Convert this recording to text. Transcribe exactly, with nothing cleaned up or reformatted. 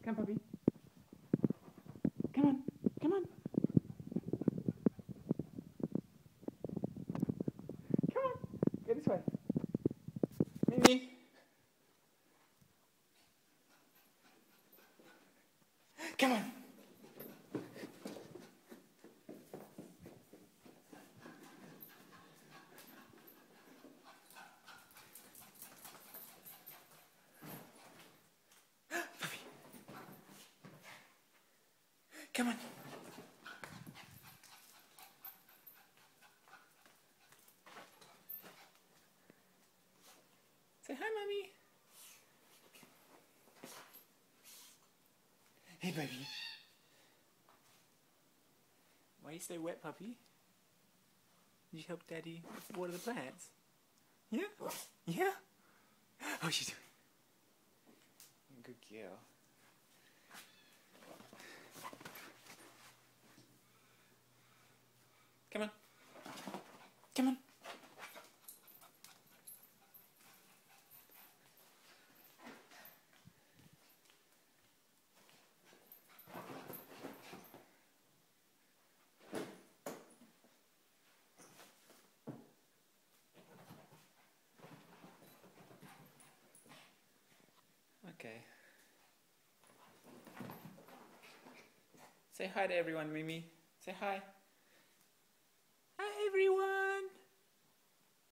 Come, puppy. Come on. Come on. Come on. Go this way. Mimi. Come on. Come on. Say hi, Mommy. Hey, baby. Why are you so wet, puppy? Did you help Daddy water the plants? Yeah? Yeah? How's you doing? Good girl. Come on. Come on. Okay. Say hi to everyone, Mimi. Say hi.